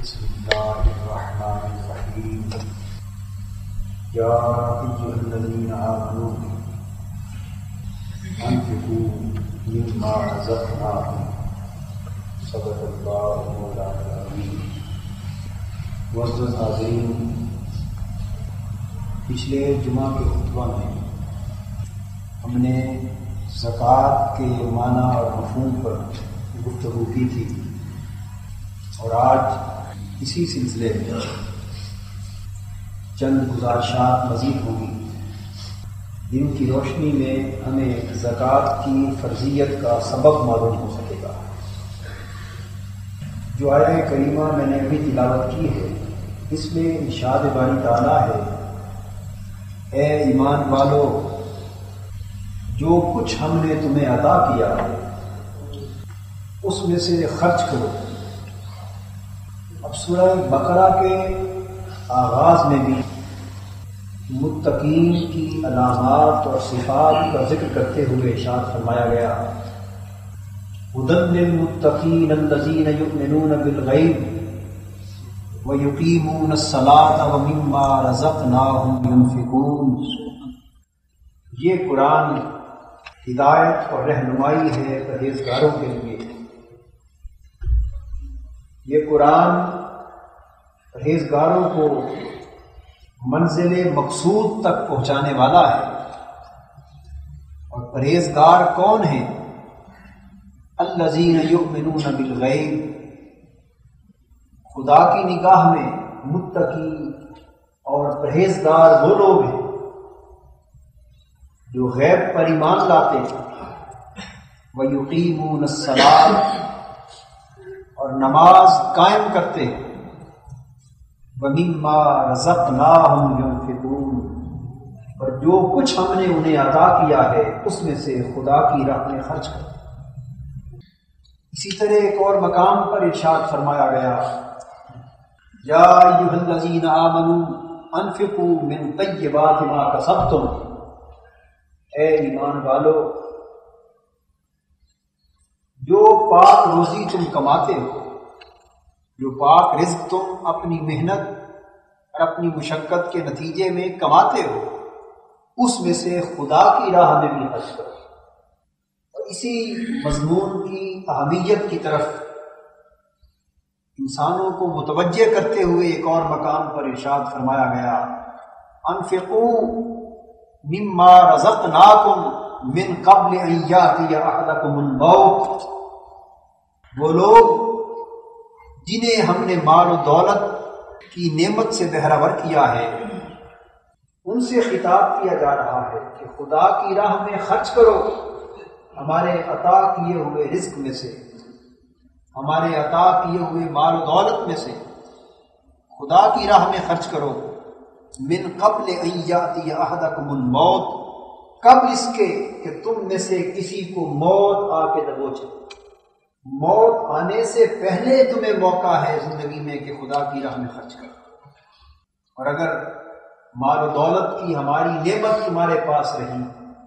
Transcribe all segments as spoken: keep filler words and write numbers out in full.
بسم اللہ الرحمن الرحیم یا ایھا الذین آمنوا انفقوا مما رزقناکم صدق اللہ مولانا العظیم۔ معزز حاضرین، پچھلے جمعہ کے خطبہ میں ہم نے زکوٰۃ کے معنی اور مفہوم پر گفتگو کی تھی، اور آج اسی سلسلے میں چند گزارشات مزید ہوں گی جن کی روشنی میں ہمیں زکوٰۃ کی فرضیت کا سبب معلوم ہو سکے گا۔ جو آیہ کریمہ میں نے ابھی تلاوت کی ہے، اس میں ارشاد باری تعالیٰ ہے، اے ایمان والو، جو کچھ ہم نے تمہیں عطا کیا ہے اس میں سے خرچ کرو۔ اب سورہ بقرہ کے آغاز میں بھی متقین کی علامات اور صفات کا ذکر کرتے ہوئے ارشاد فرمایا گیا، ھدی للمتقین الذین یؤمنون بالغیب ویقیمون الصلاۃ ومما رزقناہم ینفقون۔ یہ قرآن ہدایت اور رہنمائی ہے پرہیزگاروں کے لیے۔ یہ قرآن پرہیزگاروں کو منزل مقصود تک پہنچانے والا ہے۔ اور پرہیزگار کون ہیں؟ الذین یؤمنون بالغیب، خدا کی نگاہ میں متقی اور پرہیزگار وہ لوگ ہیں جو غیب پر ایمان لاتے ہیں، وَيُقِيمُونَ الصَّلَاةَ، اور نماز قائم کرتے ہیں، وَمِمَّا رَزَقْنَاهُمْ يُنْفِقُونَ، اور جو کچھ ہم نے انہیں عطا کیا ہے اس میں سے خدا کی راہ میں خرچ کرتے۔ اسی طرح ایک اور مقام پر ارشاد فرمایا گیا، یا ایھا الذین آمنوا انفقوا من طیبات ما کسبتم، اے ایمان والو، جو پاک روزی تم کماتے ہو، جو پاک رزق تم اپنی محنت اور اپنی مشقت کے نتیجے میں کماتے ہو، اس میں سے خدا کی راہ میں بھی خرچ کرو۔ اور اسی مضمون کی اہمیت کی طرف انسانوں کو متوجہ کرتے ہوئے ایک اور مقام پر ارشاد فرمایا گیا، انفقوا مما رزقناکم من قبل ان یاتی احدکم الموت، وہ لوگ جنہیں ہم نے مال و دولت کی نعمت سے بہرور کیا ہے، ان سے خطاب کیا جا رہا ہے کہ خدا کی راہ میں خرچ کرو، ہمارے عطا کیے ہوئے رزق میں سے، ہمارے عطا کیے ہوئے مال و دولت میں سے خدا کی راہ میں خرچ کرو۔ من قبل ان یاتی احدکم الموت، قبل اس کے کہ تم میں سے کسی کو موت آ کے دبوچے۔ موت آنے سے پہلے تمہیں موقع ہے زندگی میں کہ خدا کی راہ میں خرچ کرو۔ اور اگر مال و دولت کی ہماری نعمت تمہارے پاس رہی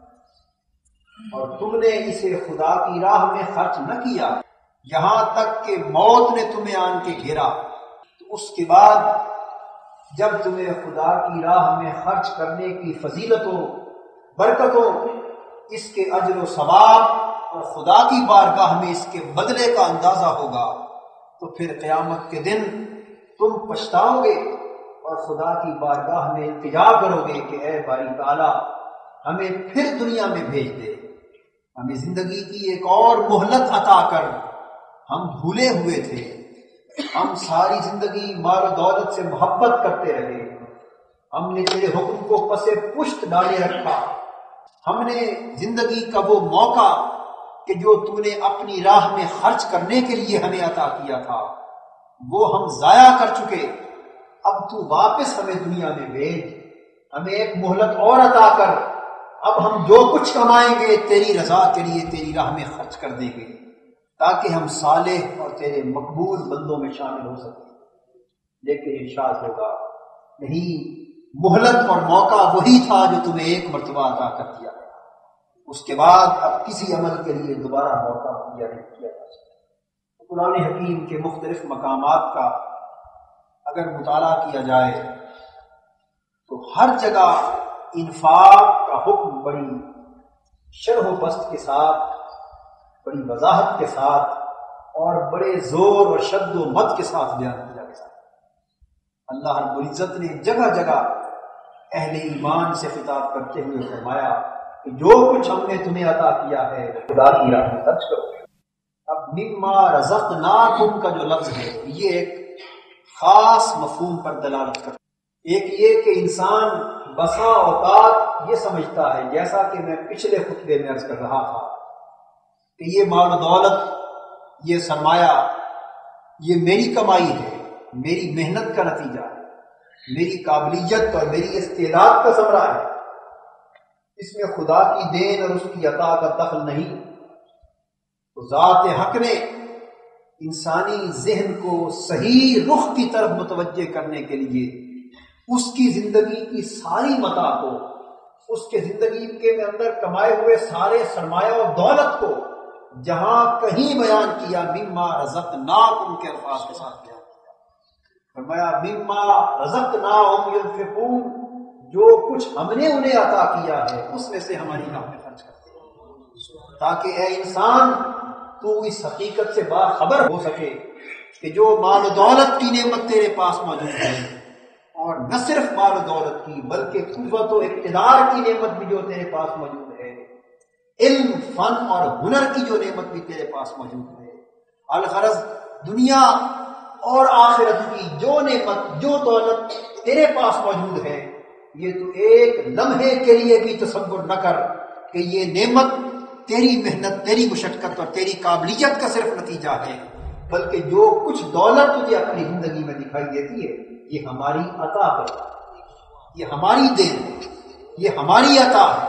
اور تم نے اسے خدا کی راہ میں خرچ نہ کیا، یہاں تک کہ موت نے تمہیں آن کے گھیرا، تو اس کے بعد جب تمہیں خدا کی راہ میں خرچ کرنے کی فضیلتوں، برکتوں، اس کے اجر و ثواب اور خدا کی بارگاہ میں اس کے بدلے کا اندازہ ہوگا، تو پھر قیامت کے دن تم پچھتاؤ گے اور خدا کی بارگاہ میں التجا کرو گے کہ اے باری تعالیٰ، ہمیں پھر دنیا میں بھیج دے، ہمیں زندگی کی ایک اور مہلت عطا کر، ہم بھولے ہوئے تھے، ہم ساری زندگی مال و دولت سے محبت کرتے رہے، ہم نے تیرے حکم کو پس پشت ڈالے رکھا، ہم نے زندگی کا وہ موقع کہ جو تو نے اپنی راہ میں خرچ کرنے کے لیے ہمیں عطا کیا تھا وہ ہم ضائع کر چکے، اب تو واپس ہمیں دنیا میں بھیج، ہمیں ایک مہلت اور عطا کر، اب ہم جو کچھ کمائیں گے تیری رضا کے لیے تیری راہ میں خرچ کر دیں گے، تاکہ ہم صالح اور تیرے مقبول بندوں میں شامل ہو سکیں۔ لیکن ارشاد ہوگا، نہیں، مہلت اور موقع وہی تھا جو تمہیں ایک مرتبہ عطا کر دیا، اس کے بعد اب کسی عمل کے لیے دوبارہ موقع دیا نہیں کیا جا سکتا۔ قرآن حکیم کے مختلف مقامات کا اگر مطالعہ کیا جائے تو ہر جگہ انفاق کا حکم بڑی شرح و بسط کے ساتھ، بڑی وضاحت کے ساتھ اور بڑے زور اور شد و مد کے ساتھ بیان کیا گیا۔ اللہ رب العزت نے جگہ جگہ اہل ایمان سے خطاب کرتے ہوئے فرمایا کہ جو کچھ ہم نے تمہیں عطا کیا ہے خدا کی راہ میں خرچ کرو۔ اب مما رزقناکم کا جو لفظ ہے یہ ایک خاص مفہوم پر دلالت کرتا ہے۔ ایک یہ کہ انسان بسا اوقات یہ سمجھتا ہے، جیسا کہ میں پچھلے خطبے میں عرض کر رہا تھا، کہ یہ مال و دولت، یہ سرمایہ، یہ میری کمائی ہے، میری محنت کا نتیجہ ہے، میری قابلیت اور میری استعداد کا ثمرہ ہے، اس میں خدا کی دین اور اس کی عطا کا دخل نہیں۔ تو ذات حق نے انسانی ذہن کو صحیح رخ کی طرف متوجہ کرنے کے لیے اس کی زندگی کی ساری متاع کو، اس کے زندگی کے اندر کمائے ہوئے سارے سرمایہ اور دولت کو جہاں کہیں بیان کیا مما رزقناکم کے الفاظ کے ساتھ بیان کیا، فرمایا مما رزقناہم ينفقون، جو کچھ ہم نے انہیں عطا کیا ہے اس میں سے ہماری راہ میں خرچ کرتے ہیں، تاکہ اے انسان تو اس حقیقت سے باخبر ہو سکے کہ جو مال و دولت کی نعمت تیرے پاس موجود ہے، اور نہ صرف مال و دولت کی بلکہ قوت و اقتدار کی نعمت بھی جو تیرے پاس موجود ہے، علم، فن اور ہنر کی جو نعمت بھی تیرے پاس موجود ہے، الغرض دنیا اور آخرت کی جو نعمت، جو دولت تیرے پاس موجود ہے، یہ تو ایک لمحے کے لیے بھی تصور نہ کر کہ یہ نعمت تیری محنت، تیری مشقت اور تیری قابلیت کا صرف نتیجہ ہے، بلکہ جو کچھ دولت تجھے اپنی زندگی میں دکھائی دیتی ہے یہ ہماری عطا ہے، یہ ہماری دین ہے، یہ ہماری عطا ہے۔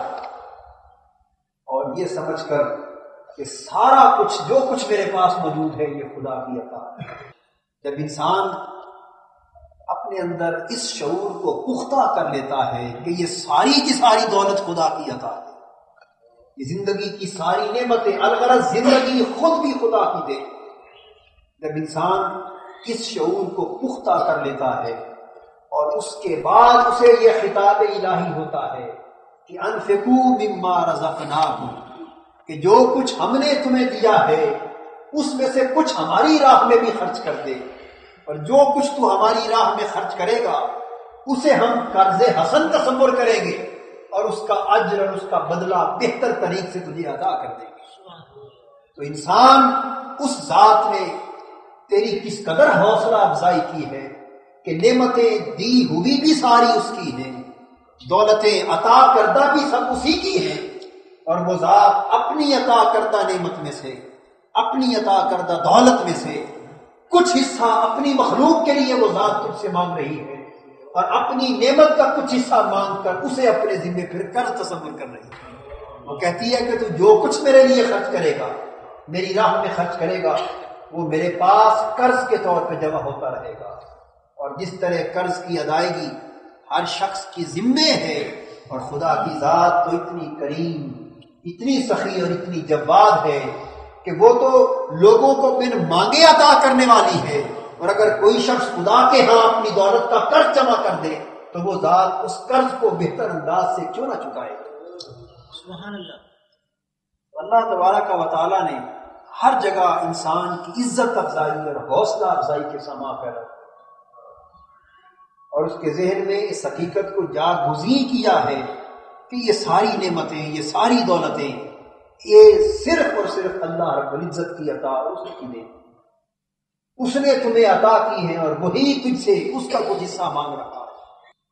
اور یہ سمجھ کر کہ سارا کچھ جو کچھ میرے پاس موجود ہے یہ خدا کی عطا ہے، جب انسان اپنے اندر اس شعور کو پختہ کر لیتا ہے کہ یہ ساری کی ساری دولت خدا کی عطا ہے، یہ زندگی کی ساری نعمتیں، الغرض زندگی خود بھی خدا کی دے، جب انسان اس شعور کو پختہ کر لیتا ہے اور اس کے بعد اسے یہ خطاب الہی ہوتا ہے کہ انفقوا مما رزقناکم، کہ جو کچھ ہم نے تمہیں دیا ہے اس میں سے کچھ ہماری راہ میں بھی خرچ کر دے، اور جو کچھ تو ہماری راہ میں خرچ کرے گا اسے ہم قرض حسن تصور کریں گے اور اس کا اجر اور اس کا بدلہ بہتر طریق سے تجھے ادا کر دیں گے۔ تو انسان اس ذات نے تیری کس قدر حوصلہ افزائی کی ہے کہ نعمتیں دی ہوئی بھی ساری اس کی ہیں، دولتیں عطا کردہ بھی سب اسی کی ہیں، اور وہ ذات اپنی عطا کردہ نعمت میں سے، اپنی عطا کردہ دولت میں سے کچھ حصہ اپنی مخلوق کے لیے وہ ذات تجھ سے مانگ رہی ہے، اور اپنی نعمت کا کچھ حصہ مانگ کر اسے اپنے ذمے پھر قرض تصور کر رہی ہے۔ وہ کہتی ہے کہ تو جو کچھ میرے لیے خرچ کرے گا، میری راہ میں خرچ کرے گا، وہ میرے پاس قرض کے طور پہ جمع ہوتا رہے گا، اور جس طرح قرض کی ادائیگی ہر شخص کی ذمے ہے، اور خدا کی ذات تو اتنی کریم، اتنی سخی اور اتنی جواد ہے کہ وہ تو لوگوں کو بن مانگے عطا کرنے والی ہے، اور اگر کوئی شخص خدا کے ہاں اپنی دولت کا قرض جمع کر دے تو وہ ذات اس قرض کو بہتر انداز سے کیوں نہ چکائے۔ سبحان اللہ۔ اللہ تبارک و تعالیٰ نے ہر جگہ انسان کی عزت افزائی اور حوصلہ افزائی کے سما پیدا اور اس کے ذہن میں اس حقیقت کو جاگزین کیا ہے کہ یہ ساری نعمتیں، یہ ساری دولتیں، یہ صرف اور صرف اللہ رب العزت کی عطا اور اس کی دین، اس نے تمہیں عطا کی ہے اور وہی تجھ سے اس کا کچھ حصہ مانگ رہا ہے۔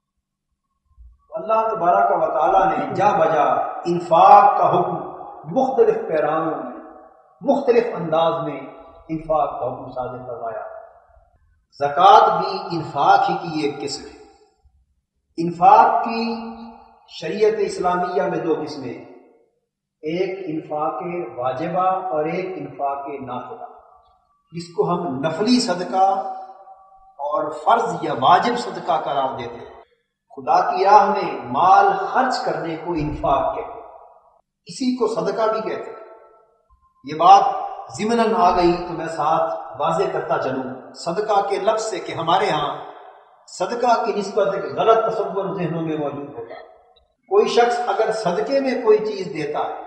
اللہ تبارک و تعالیٰ نے جا بجا انفاق کا حکم مختلف پیراموں میں، مختلف انداز میں انفاق کا حکم صادر کروایا۔ زکوٰۃ بھی انفاق ہی کی ایک قسم ہے۔ انفاق کی شریعت اسلامیہ میں دو قسمیں، ایک انفاق واجبہ اور ایک انفاق نافلہ، جس کو ہم نفلی صدقہ اور فرض یا واجب صدقہ قرار دیتے ہیں۔ خدا کی راہ میں مال خرچ کرنے کو انفاق کہتے ہیں، اسی کو صدقہ بھی کہتے ہیں۔ یہ بات ضمناً آ گئی تو میں ساتھ واضح کرتا چلوں صدقہ کے لفظ سے کہ ہمارے ہاں صدقہ کی نسبت ایک غلط تصور ذہنوں میں موجود ہوتا ہے۔ کوئی شخص اگر صدقے میں کوئی چیز دیتا ہے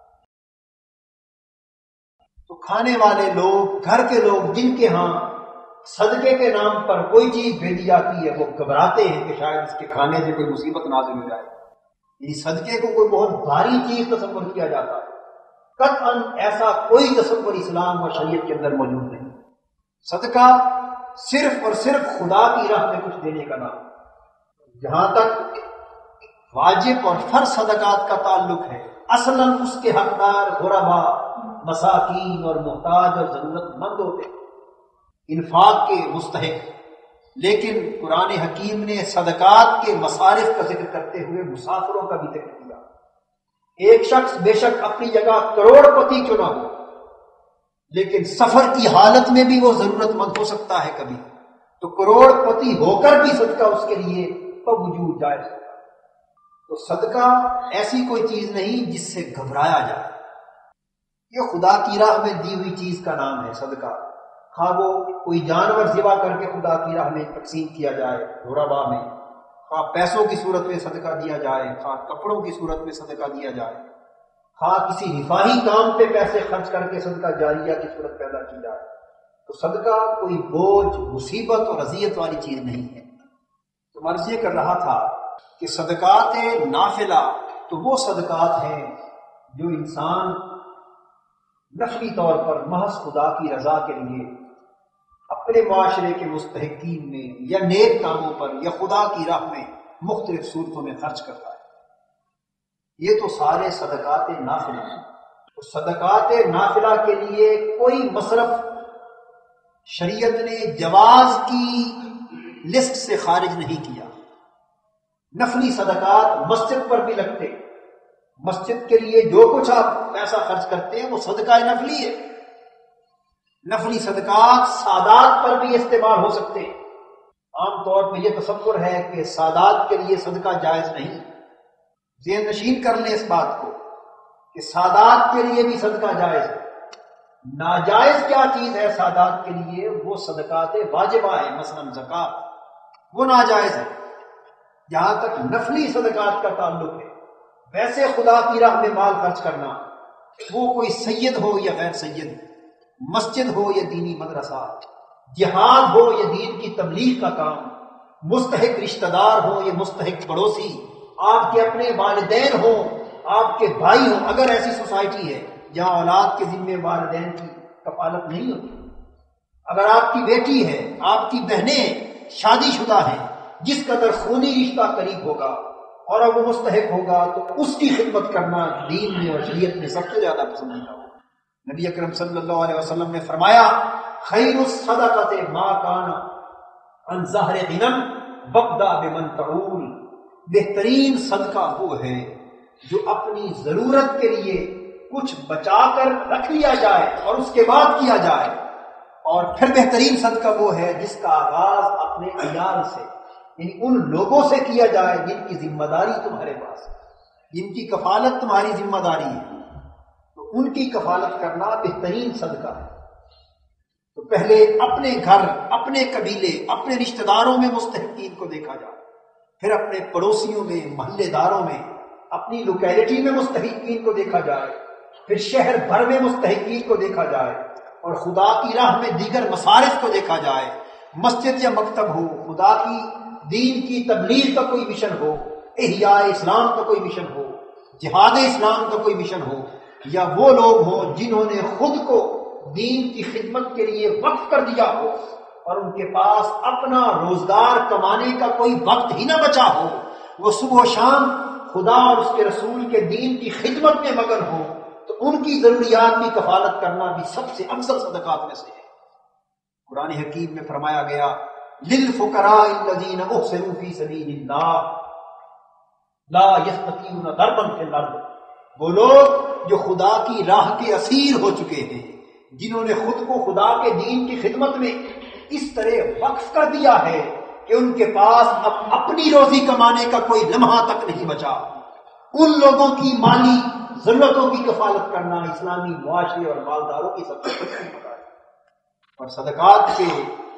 تو کھانے والے لوگ، گھر کے لوگ جن کے ہاں صدقے کے نام پر کوئی چیز بھیجی جاتی ہے، وہ گھبراتے ہیں کہ شاید اس کے کھانے سے کوئی مصیبت نازل ہو جائے۔ یہ صدقے کو کوئی بہت بھاری چیز تصور کیا جاتا ہے۔ قطعاً ایسا کوئی تصور اسلام اور شریعت کے اندر موجود نہیں۔ صدقہ صرف اور صرف خدا کی راہ میں کچھ دینے کا نام۔ جہاں تک واجب اور فرض صدقات کا تعلق ہے، اصلاً اس کے حقدار غربا، مساکین اور محتاج اور ضرورت مند ہوتے ہیں، انفاق کے مستحق۔ لیکن قرآن حکیم نے صدقات کے مصارف کا ذکر کرتے ہوئے مسافروں کا بھی ذکر کیا۔ ایک شخص بے شک اپنی جگہ کروڑ پتی کیوں نہ ہو، لیکن سفر کی حالت میں بھی وہ ضرورت مند ہو سکتا ہے کبھی، تو کروڑ پتی ہو کر بھی صدقہ اس کے لیے بوجود جائز ہوگا۔ تو صدقہ ایسی کوئی چیز نہیں جس سے گھبرایا جائے۔ یہ خدا کی راہ میں دی ہوئی چیز کا نام ہے صدقہ۔ خواہ وہ کوئی جانور ذبح کر کے خدا کی راہ میں تقسیم کیا جائے غربا میں، خواہ پیسوں کی صورت میں صدقہ دیا جائے، خواہ کپڑوں کی صورت میں صدقہ دیا جائے، خواہ کسی رفاہی کام پہ پیسے خرچ کر کے صدقہ جاریہ کی صورت پیدا کی جائے، تو صدقہ کوئی بوجھ، مصیبت اور اذیت والی چیز نہیں ہے۔ تو میں عرض یہ کر رہا تھا کہ صدقات نافلہ تو وہ صدقات ہیں جو انسان نفلی طور پر محض خدا کی رضا کے لیے اپنے معاشرے کے مستحقین میں یا نیک کاموں پر یا خدا کی راہ میں مختلف صورتوں میں خرچ کرتا ہے۔ یہ تو سارے صدقات نافلہ ہیں۔ تو صدقات نافلہ کے لیے کوئی مصرف شریعت نے جواز کی لسٹ سے خارج نہیں کیا۔ نفلی صدقات مسجد پر بھی لگتے، مسجد کے لیے جو کچھ آپ پیسہ خرچ کرتے ہیں وہ صدقہ نفلی ہے۔ نفلی صدقات سادات پر بھی استعمال ہو سکتے ہیں۔ عام طور پہ یہ تصور ہے کہ سادات کے لیے صدقہ جائز نہیں۔ ذہن نشین کر لیں اس بات کو کہ سادات کے لیے بھی صدقہ جائز ہے۔ ناجائز کیا چیز ہے سادات کے لیے؟ وہ صدقات واجبہ ہے، مثلا زکوٰۃ، وہ ناجائز ہے۔ جہاں تک نفلی صدقات کا تعلق ہے، ویسے خدا کی راہ میں مال خرچ کرنا، وہ کوئی سید ہو یا غیر سید، مسجد ہو یا دینی مدرسہ، جہاد ہو یا دین کی تبلیغ کا کام، مستحق رشتہ دار ہو یا مستحق پڑوسی، آپ کے اپنے والدین ہوں، آپ کے بھائی ہوں۔ اگر ایسی سوسائٹی ہے جہاں اولاد کے ذمے والدین کی کفالت نہیں ہوتی، اگر آپ کی بیٹی ہے، آپ کی بہنیں شادی شدہ ہیں، جس قدر خونی رشتہ قریب ہوگا اور اب وہ مستحق ہوگا تو اس کی خدمت کرنا دین میں اور شریعت میں سب سے زیادہ پسندیدہ ہوگا۔ نبی اکرم صلی اللہ علیہ وسلم نے فرمایا، خیر الصدقۃ ما کان عن ظہر غنی وابدأ بمن تعول، بہترین صدقہ وہ ہے جو اپنی ضرورت کے لیے کچھ بچا کر رکھ لیا جائے اور اس کے بعد کیا جائے، اور پھر بہترین صدقہ وہ ہے جس کا آغاز اپنے عیال سے، یعنی ان لوگوں سے کیا جائے جن کی ذمہ داری تمہارے پاس ہے، جن کی کفالت تمہاری ذمہ داری ہے، تو ان کی کفالت کرنا بہترین صدقہ ہے۔ تو پہلے اپنے گھر، اپنے قبیلے، اپنے رشتہ داروں میں مستحقین کو دیکھا جائے، پھر اپنے پڑوسیوں میں، محلے داروں میں، اپنی لوکیلٹی میں مستحقین کو دیکھا جائے، پھر شہر بھر میں مستحقین کو دیکھا جائے، اور خدا کی راہ میں دیگر مصارف کو دیکھا جائے۔ مسجد یا مکتب ہو، خدا کی دین کی تبلیغ کا کوئی مشن ہو، احیاء اسلام کا کوئی مشن ہو، جہاد اسلام کا کوئی مشن ہو، یا وہ لوگ ہوں جنہوں نے خود کو دین کی خدمت کے لیے وقف کر دیا ہو اور ان کے پاس اپنا روزگار کمانے کا کوئی وقت ہی نہ بچا ہو، وہ صبح و شام خدا اور اس کے رسول کے دین کی خدمت میں مگن ہو، تو ان کی ضروریات کی کفالت کرنا بھی سب سے افضل صدقات میں سے ہے۔ قرآن حکیم میں فرمایا گیا، للفقراء الذین احسنوا فی سبیل اللہ لا یستطیعون ضربا فی الارض، وہ لوگ جو خدا کی راہ کے اسیر ہو چکے ہیں، جنہوں نے خود کو خدا کے دین کی خدمت میں اس طرح وقف کر دیا ہے کہ ان کے پاس اب اپنی روزی کمانے کا کوئی لمحہ تک نہیں بچا، ان لوگوں کی مالی ضرورتوں کی کفالت کرنا اسلامی معاشرے اور مالداروں کی سب سے بڑی ذمہ داری ہے۔ اور صدقات کے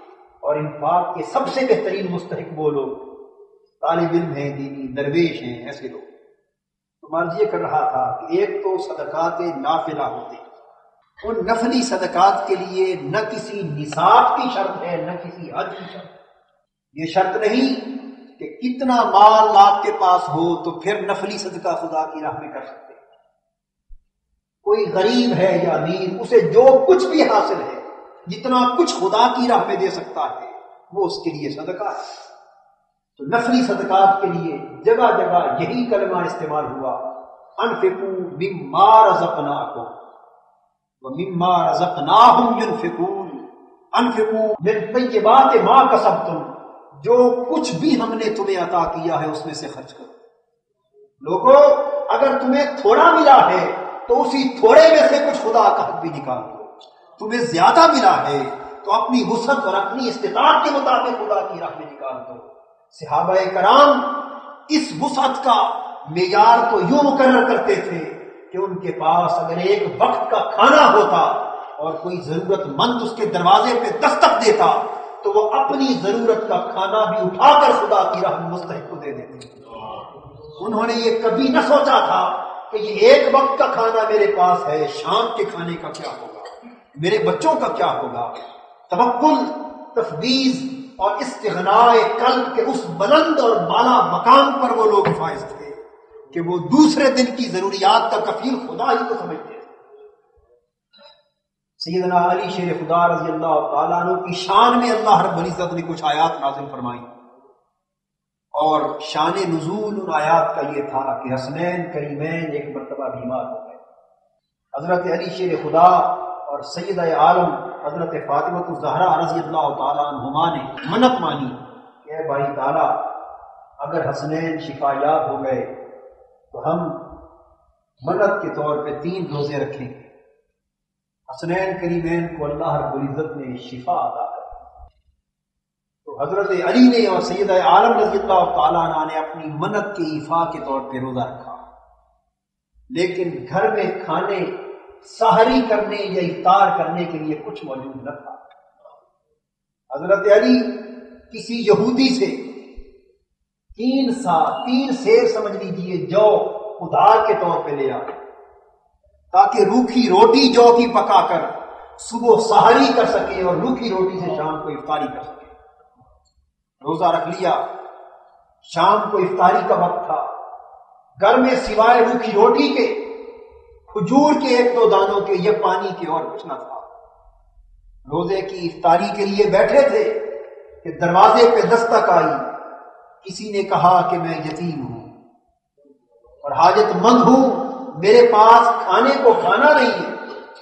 اور انفاق کے سب سے بہترین مستحق وہ لوگ طالب علم ہیں، دینی درویش ہیں، ایسے لوگ۔ تو مرض یہ کر رہا تھا کہ ایک تو صدقات نافلہ ہوتے ہیں، ان نفلی صدقات کے لیے نہ کسی نصاب کی شرط ہے نہ کسی حد کی شرط ہے۔ یہ شرط نہیں کہ کتنا مال آپ کے پاس ہو تو پھر نفلی صدقہ خدا کی راہ میں کر سکتے ہیں۔ کوئی غریب ہے یا امیر، اسے جو کچھ بھی حاصل ہے، جتنا کچھ خدا کی راہ میں دے سکتا ہے وہ اس کے لیے صدقہ ہے۔ تو نفلی صدقات کے لیے جگہ جگہ یہی کلمہ استعمال ہوا، انفقوا مما رزقناکم ومما رزقناہم ينفقون، انفقوا من طیبات ما کسبتم، جو کچھ بھی ہم نے تمہیں عطا کیا ہے اس میں سے خرچ کرو۔ لوگوں، اگر تمہیں تھوڑا ملا ہے تو اسی تھوڑے میں سے کچھ خدا کا حق بھی نکال دو، تمہیں زیادہ ملا ہے تو اپنی وسعت اور اپنی استطاعت کے مطابق خدا کی راہ میں نکال دو۔ صحابہ کرام اس وسعت کا معیار تو یوں مقرر کرتے تھے کہ ان کے پاس اگر ایک وقت کا کھانا ہوتا اور کوئی ضرورت مند اس کے دروازے پہ دستک دیتا تو وہ اپنی ضرورت کا کھانا بھی اٹھا کر خدا کی راہ میں مستحق کو دے دیتے۔ انہوں نے یہ کبھی نہ سوچا تھا کہ یہ ایک وقت کا کھانا میرے پاس ہے، شام کے کھانے کا کیا ہوگا، میرے بچوں کا کیا ہوگا۔ توکل، تفویض اور استغناء قلب کے اس بلند اور بالا مقام پر وہ لوگ فائز تھے کہ وہ دوسرے دن کی ضروریات کا کفیل خدا ہی کو سمجھتے تھے۔ سیدنا علی شیر خدا رضی اللہ تعالیٰ عنہ کی شان میں اللہ رب العزت نے کچھ آیات نازل فرمائی، اور شان نزول ان آیات کا یہ تھا کہ حسنین کریمین ایک مرتبہ بیمار ہو گئے۔ حضرت علی شیر خدا اور سیدہ عالم حضرت فاطمہ الزہرا رضی اللہ تعالیٰ عنہما نے منت مانی کہ اے باری تعالیٰ، اگر حسنین شفا یاب ہو گئے تو ہم منت کے طور پہ تین روزے رکھیں گے۔ حسنین کریمین کو اللہ رب العزت نے شفا عطا کر، تو حضرت علی نے اور سیدہ عالم رضی اللہ تعالیٰ عنہ نے اپنی منت کے ایفا کے طور پہ روزہ رکھا، لیکن گھر میں کھانے سحری کرنے یا افطار کرنے کے لیے کچھ موجود نہ تھا۔ حضرت علی کسی یہودی سے تین سا تین سیر سمجھ لیجیے جو ادھار کے طور پہ لے آئے تاکہ روکھی روٹی جو کی پکا کر صبح سحری کر سکے اور روکھی روٹی سے شام کو افطاری کر سکے۔ روزہ رکھ لیا، شام کو افطاری کا وقت تھا، گھر میں سوائے روکھی روٹی کے، کھجور کے ایک دو دانوں کے یا پانی کے اور کچھ نہ تھا۔ روزے کی افطاری کے لیے بیٹھے تھے کہ دروازے پہ دستک آئی، کسی نے کہا کہ میں یتیم ہوں اور حاجت مند ہوں، میرے پاس کھانے کو کھانا نہیں ہے،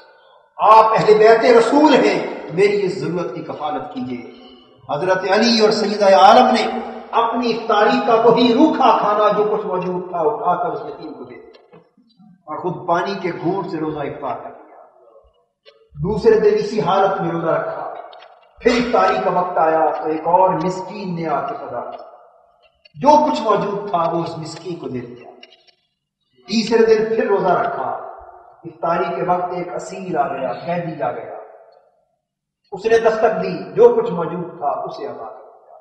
آپ اہل بیت رسول ہیں، میری اس ضرورت کی کفالت کیجیے۔ حضرت علی اور سیدہ عالم نے اپنی افطاری کا وہی روکھا کھانا جو کچھ موجود تھا اٹھا کر اس یتیم کو دے دیا اور خود پانی کے گھونٹ سے روزہ افطار کر دیا۔ دوسرے دن اسی حالت میں روزہ رکھا، پھر افطاری کا وقت آیا تو ایک اور مسکین نے آ کے صدا کی، جو کچھ موجود تھا وہ اس مسکین کو دے دیا۔ تیسرے دن پھر روزہ رکھا، افطاری کے وقت ایک اسیر آ گیا، قیدی آ گیا، اس نے دستک دی، جو کچھ موجود تھا اسے عطا کر دیا۔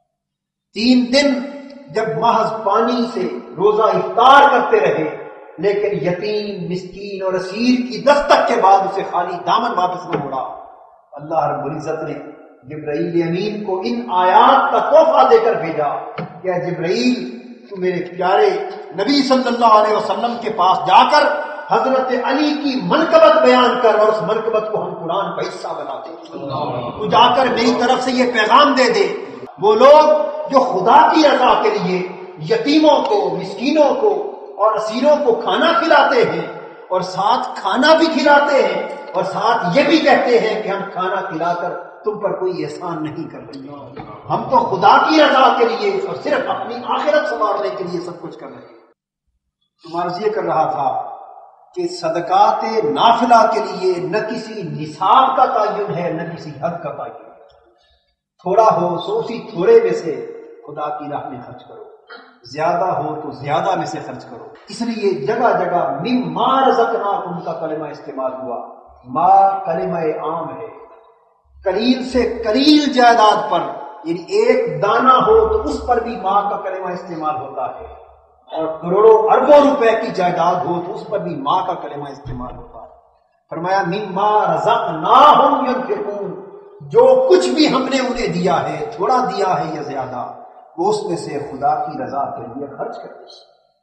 تین دن جب محض پانی سے روزہ افطار کرتے رہے، لیکن یتیم، مسکین اور اسیر کی دستک کے بعد اسے خالی دامن واپس نہ مڑا، اللہ رب العزت نے جبرائیل امین کو ان آیات کا تحفہ دے کر بھیجا کہ اے جبرائیل، تو میرے پیارے نبی صلی اللہ علیہ وسلم کے پاس جا کر حضرت علی کی منقبت بیان کر، اور اس منقبت کو ہم قرآن کا حصہ بناتے ہیں، تو جا کر میری طرف سے یہ پیغام دے دے، وہ لوگ جو خدا کی رضا کے لیے یتیموں کو، مسکینوں کو اور اسیروں کو کھانا کھلاتے ہیں اور ساتھ کھانا بھی کھلاتے ہیں اور ساتھ یہ بھی کہتے ہیں کہ ہم کھانا کھلا کر تم پر کوئی احسان نہیں کر رہے، ہم تو خدا کی رضا کے لیے اور صرف اپنی آخرت سنوارنے کے لیے سب کچھ کر رہے ہیں۔ تو عرض یہ کر رہا تھا کہ صدقات نافلہ کے لیے نہ کسی نصاب کا تعین ہے نہ کسی حد کا تعین ہے، تھوڑا ہو سو اسی تھوڑے میں سے خدا کی راہ میں خرچ کرو، زیادہ ہو تو زیادہ میں سے خرچ کرو۔ اس لیے جگہ جگہ مما رزقناکم کا کلمہ استعمال ہوا، ما کلمہ عام ہے، قلیل سے قلیل جائیداد پر، یعنی ایک دانہ ہو تو اس پر بھی ماں کا کلمہ استعمال ہوتا ہے، اور کروڑوں اربوں روپے کی جائیداد ہو تو اس پر بھی ماں کا کلمہ استعمال ہوتا ہے۔ فرمایا مما رزقناہم ينفقون، جو کچھ بھی ہم نے انہیں دیا ہے، تھوڑا دیا ہے یا زیادہ، وہ اس میں سے خدا کی رضا کے لیے خرچ کرتے ہیں۔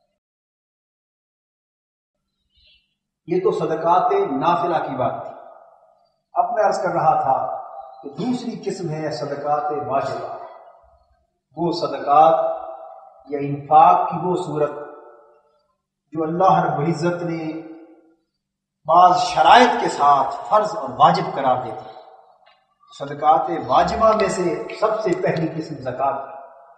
یہ تو صدقات نافلہ کی بات تھی۔ اب میں عرض کر رہا تھا کہ دوسری قسم ہے صدقات واجبہ، وہ صدقات یا انفاق کی وہ صورت جو اللہ رب العزت نے بعض شرائط کے ساتھ فرض اور واجب قرار دیتے ہیں۔ صدقات واجبہ میں سے سب سے پہلی قسم زکوٰۃ ہے،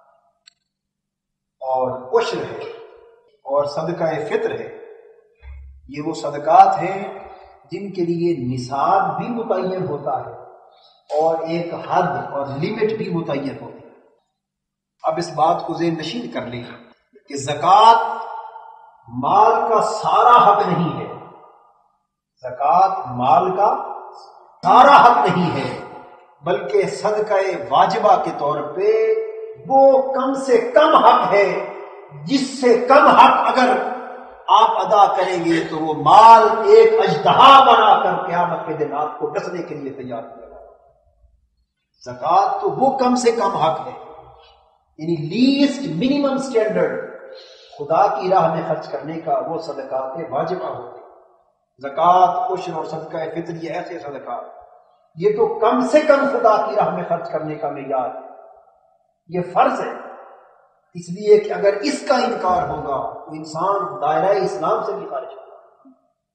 اور عشر ہے، اور صدقہ فطر ہے۔ یہ وہ صدقات ہیں جن کے لیے نصاب بھی متعین ہوتا ہے اور ایک حد اور لمٹ بھی متعین ہوتی ہے۔ اب اس بات کو ذہن نشین کر لیں کہ زکوٰۃ مال کا سارا حق نہیں ہے، زکوٰۃ مال کا سارا حق نہیں ہے، بلکہ صدقہ واجبہ کے طور پہ وہ کم سے کم حق ہے جس سے کم حق اگر آپ ادا کریں گے تو وہ مال ایک اژدہا بنا کر قیامت کے دن آپ کو ڈسنے کے لیے تیار کیا جائے گا۔ زکوٰۃ تو وہ کم سے کم حق ہے، یعنی لیسٹ منیمم سٹینڈرڈ خدا کی راہ میں خرچ کرنے کا، وہ صدقات واجبہ ہوتے ہیں۔ زکوٰۃ، عشر اور صدقہ فطر یہ ایسے صدقات، یہ تو کم سے کم خدا کی راہ میں خرچ کرنے کا معیار ہے، یہ فرض ہے، اس لیے کہ اگر اس کا انکار ہوگا تو انسان دائرہ اسلام سے بھی خارج ہوگا۔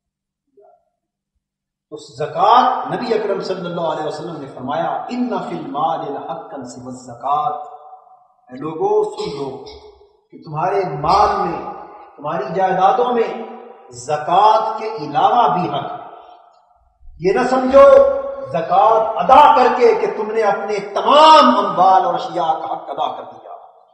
تو زکوٰۃ، نبی اکرم صلی اللہ علیہ وسلم نے فرمایا ان فی المال حقا سوی الزکوٰۃ، اے لوگوں سن لو کہ تمہارے مال میں، تمہاری جائیدادوں میں زکوٰۃ کے علاوہ بھی حق ہے۔ یہ نہ سمجھو زکوٰۃ ادا کر کے کہ تم نے اپنے تمام اموال اور اشیاء کا حق ادا کر دیا۔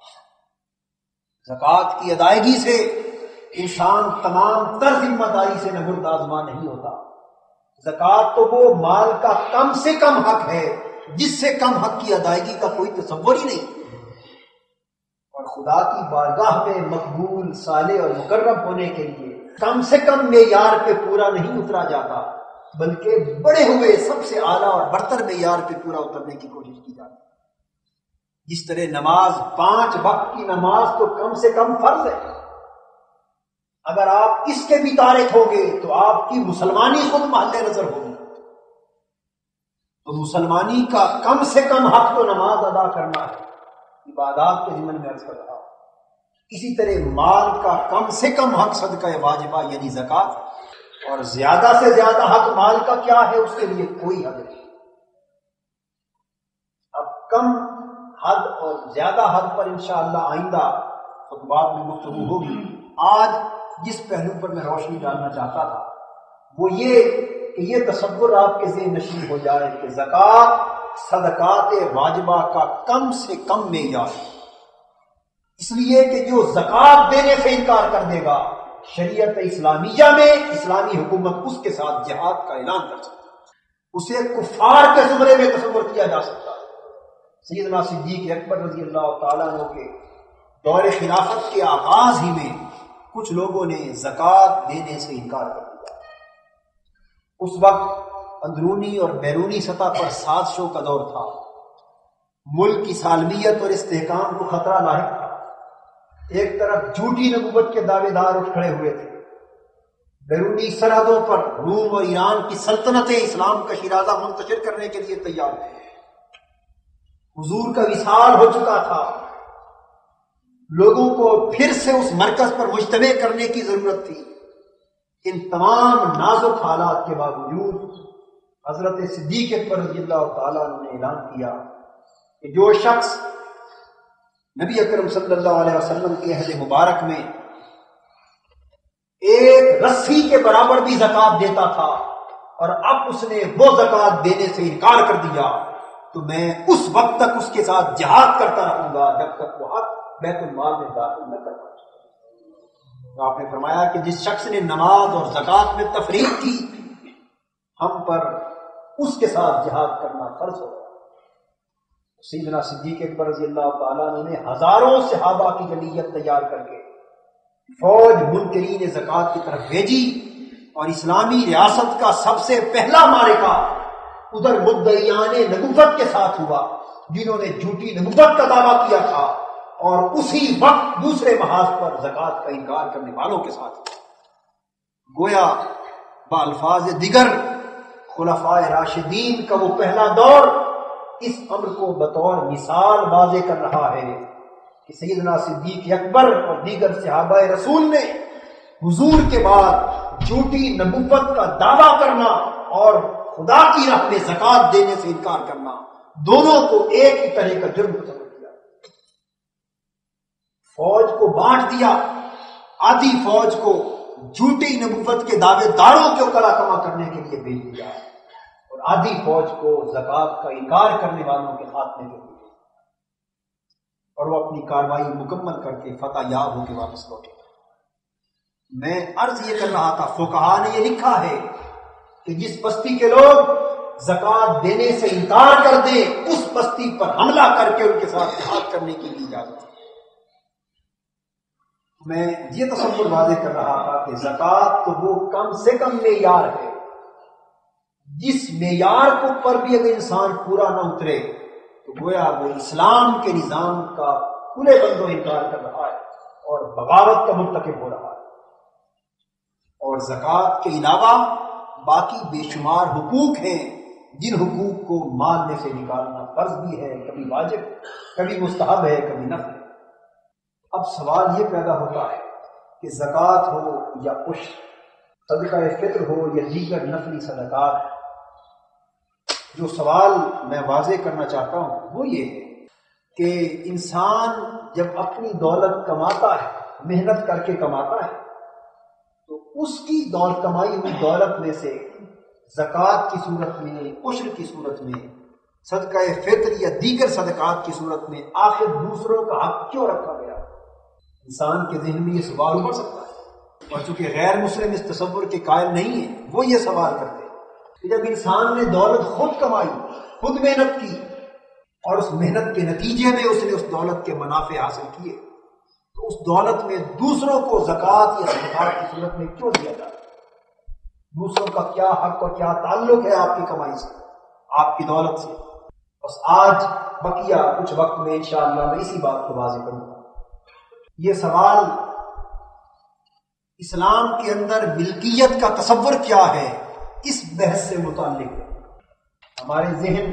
زکوٰۃ کی ادائیگی سے انسان تمام تر ذمہ داری سے نبردآزما نہیں ہوتا۔ زکوٰۃ تو وہ مال کا کم سے کم حق ہے جس سے کم حق کی ادائیگی کا کوئی تصور ہی نہیں، اور خدا کی بارگاہ میں مقبول، صالح اور مقرب ہونے کے لیے کم سے کم معیار پہ پورا نہیں اترا جاتا، بلکہ بڑے ہوئے سب سے اعلیٰ اور برتر معیار پہ پورا اترنے کی کوشش کی جاتی ہے۔ جس طرح نماز، پانچ وقت کی نماز تو کم سے کم فرض ہے، اگر آپ اس کے بھی تارک ہوگے تو آپ کی مسلمانی خود محل نظر ہوگی۔ تو مسلمانی کا کم سے کم حق تو نماز ادا کرنا ہے، عبادات کے ضمن میں عرض کر رہا ہوں۔ اسی طرح مال کا کم سے کم حق صدقہ واجبہ یعنی زکوٰۃ، اور زیادہ سے زیادہ حق مال کا کیا ہے اس کے لیے کوئی حد نہیں۔ اب کم حد اور زیادہ حد پر انشاءاللہ آئندہ خطبات میں گفتگو ہوگی۔ آج جس پہلو پر میں روشنی ڈالنا چاہتا تھا وہ یہ کہ یہ تصور آپ کے ذہن نشین ہو جائے کہ زکوٰۃ صدقات واجبہ کا کم سے کم معیار ہے، اس لیے کہ جو زکوٰۃ دینے سے انکار کر دے گا، شریعت اسلامیہ میں اسلامی حکومت اس کے ساتھ جہاد کا اعلان کر سکتی ہے، اسے کفار کے زمرے میں تصور کیا جا سکتا ہے۔ سیدنا صدیق اکبر رضی اللہ تعالیٰ عنہ کے دور خلافت کے آغاز ہی میں کچھ لوگوں نے زکوٰۃ دینے سے انکار کر دیا۔ اس وقت اندرونی اور بیرونی سطح پر سازشوں کا دور تھا، ملک کی سالمیت اور استحکام کو خطرہ لاحق تھا۔ ایک طرف جھوٹی نبوت کے دعوے دار اٹھ کھڑے ہوئے تھے، بیرونی سرحدوں پر روم اور ایران کی سلطنتیں اسلام کا شیرازہ منتشر کرنے کے لیے تیار تھے، حضور کا وصال ہو چکا تھا، لوگوں کو پھر سے اس مرکز پر مجتمع کرنے کی ضرورت تھی۔ ان تمام نازک حالات کے باوجود حضرت صدیق اکبر رضی اللہ تعالیٰ عنہ نے اعلان کیا کہ جو شخص نبی اکرم صلی اللہ علیہ وسلم کے عہد مبارک میں ایک رسی کے برابر بھی زکوٰۃ دیتا تھا اور اب اس نے وہ زکوٰۃ دینے سے انکار کر دیا، تو میں اس وقت تک اس کے ساتھ جہاد کرتا رہوں گا جب تک وہ حق بیت المال میں داخل نہ کر پائے۔ تو آپ نے فرمایا کہ جس شخص نے نماز اور زکوٰۃ میں تفریق کی، ہم پر اس کے ساتھ جہاد کرنا فرض ہو گیا۔ سیدنا صدیق اکبر رضی اللہ تعالیٰ عنہ نے ہزاروں صحابہ کی جمعیت تیار کر کے فوج منکرین زکوٰۃ کی طرف بھیجی، اور اسلامی ریاست کا سب سے پہلا معرکہ ادھر مدعیان نبوت کے ساتھ ہوا جنہوں نے جھوٹی نبوت کا دعویٰ کیا تھا، اور اسی وقت دوسرے محاذ پر زکوٰۃ کا انکار کرنے والوں کے ساتھ گویا بالفاظ دیگر خلفائے راشدین کا وہ پہلا دور اس امر کو بطور مثال واضح کر رہا ہے کہ سیدنا صدیق اکبر اور دیگر صحابہ رسول نے حضور کے بعد جھوٹی نبوت کا دعویٰ کرنا اور خدا کی راہ میں زکوٰۃ دینے سے انکار کرنا، دونوں کو ایک ہی طرح کا جرم سمجھ لیا۔ فوج کو بانٹ دیا، آدھی فوج کو جھوٹی نبوت کے دعوے داروں کے اوپر کما کرنے کے لیے بھیج دیا، اور آدھی فوج کو زکوٰۃ کا انکار کرنے والوں کے خاتمے کے لیے، اور وہ اپنی کارروائی مکمل کر کے فتح یاب ہو کے واپس لوٹے۔ میں عرض یہ کر رہا تھا، فقہا نے یہ لکھا ہے کہ جس بستی کے لوگ زکوٰۃ دینے سے انکار کر دیں اس بستی پر حملہ کر کے ان کے ساتھ جہاد کرنے کی بھی اجازت ہے۔ میں یہ تصور واضح کر رہا تھا کہ زکوٰۃ تو وہ کم سے کم معیار ہے جس معیار کو پر بھی اگر انسان پورا نہ اترے تو گویا وہ اسلام کے نظام کا کھلے بند و انکار کر رہا ہے اور بغاوت کا مرتکب ہو رہا ہے۔ اور زکوٰۃ کے علاوہ باقی بے شمار حقوق ہیں جن حقوق کو مال میں سے نکالنا فرض بھی ہے، کبھی واجب، کبھی مستحب ہے، کبھی نفل۔ اب سوال یہ پیدا ہوتا ہے کہ زکوٰۃ ہو یا عشر، صدقہ فطر ہو یا دیگر نفلی صدقات، جو سوال میں واضح کرنا چاہتا ہوں وہ یہ ہے کہ انسان جب اپنی دولت کماتا ہے، محنت کر کے کماتا ہے، تو اس کی دولت کمائی ہوئی دولت میں سے زکوٰۃ کی صورت میں، عشر کی صورت میں، صدقہ فطر یا دیگر صدقات کی صورت میں آخر دوسروں کا حق کیوں رکھا گیا؟ انسان کے ذہن میں یہ سوال اٹھ سکتا ہے، اور چونکہ غیر مسلم اس تصور کے قائل نہیں ہیں، وہ یہ سوال کرتے ہیں کہ جب انسان نے دولت خود کمائی، خود محنت کی، اور اس محنت کے نتیجے میں اس نے اس دولت کے منافع حاصل کیے، تو اس دولت میں دوسروں کو زکوٰۃ یا صدقات کی صورت میں کیوں دیا جاتا ہے؟ دوسروں کا کیا حق اور کیا تعلق ہے آپ کی کمائی سے، آپ کی دولت سے؟ بس آج بقیہ کچھ وقت میں انشاءاللہ میں اسی بات کو واضح کروں گا۔ یہ سوال اسلام کے اندر ملکیت کا تصور کیا ہے اس بحث سے متعلق ہے۔ ہمارے ذہن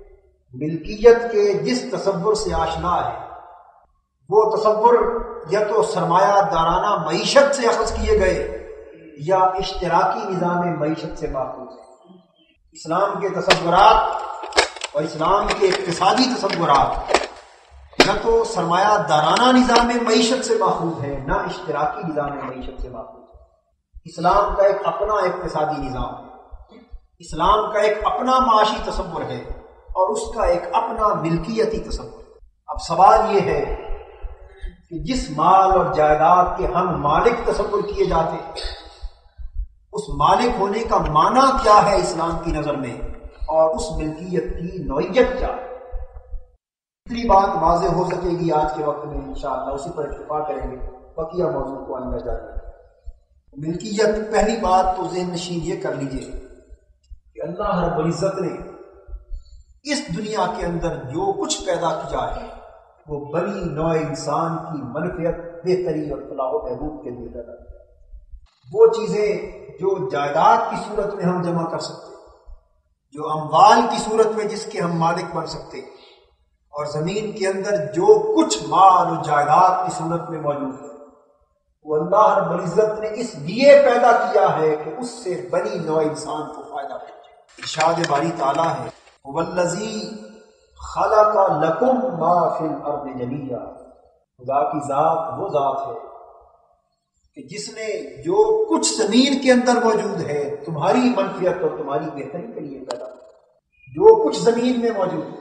ملکیت کے جس تصور سے آشنا ہے وہ تصور یا تو سرمایہ دارانہ معیشت سے اخذ کیے گئے یا اشتراکی نظام معیشت سے ماخوذ ہے۔ اسلام کے تصورات اور اسلام کے اقتصادی تصورات نہ تو سرمایہ دارانہ نظام معیشت سے ماخوذ ہے، نہ اشتراکی نظام معیشت سے ماخوذ ہے۔ اسلام کا ایک اپنا اقتصادی نظام ہے، اسلام کا ایک اپنا معاشی تصور ہے، اور اس کا ایک اپنا ملکیتی تصور ہے۔ اب سوال یہ ہے کہ جس مال اور جائیداد کے ہم مالک تصور کیے جاتے ہیں، اس مالک ہونے کا معنی کیا ہے اسلام کی نظر میں، اور اس ملکیت کی نوعیت کیا ہے؟ اتنی بات واضح ہو سکے گی آج کے وقت میں انشاءاللہ، اسی پر اتفاق کریں گے، بقیہ موضوع کو آئندہ جائیں گے۔ ملکیت، پہلی بات تو ذہن نشین یہ کر لیجئے کہ اللہ رب العزت نے اس دنیا کے اندر جو کچھ پیدا کیا ہے وہ بنی نوع انسان کی منفعت، بہتری اور فلاح و بہبود کے لیے پیدا کیا۔ وہ چیزیں جو جائیداد کی صورت میں ہم جمع کر سکتے، جو اموال کی صورت میں جس کے ہم مالک بن سکتے، اور زمین کے اندر جو کچھ مال و جائیداد کی صورت میں موجود ہے، وہ اللہ رب العزت نے اس لیے پیدا کیا ہے کہ اس سے بنی نوع انسان کو فائدہ پہنچے۔ ارشاد باری تعالیٰ ہے وَالَّذِي خَلَقَ لَكُم مَا فِي الْأَرْضِ جَمِيعًا، خدا کی ذات وہ ذات ہے کہ جس نے جو کچھ زمین کے اندر موجود ہے تمہاری منفعت اور تمہاری بہتری کے لیے پیدا کیا۔ جو کچھ زمین میں موجود ہے،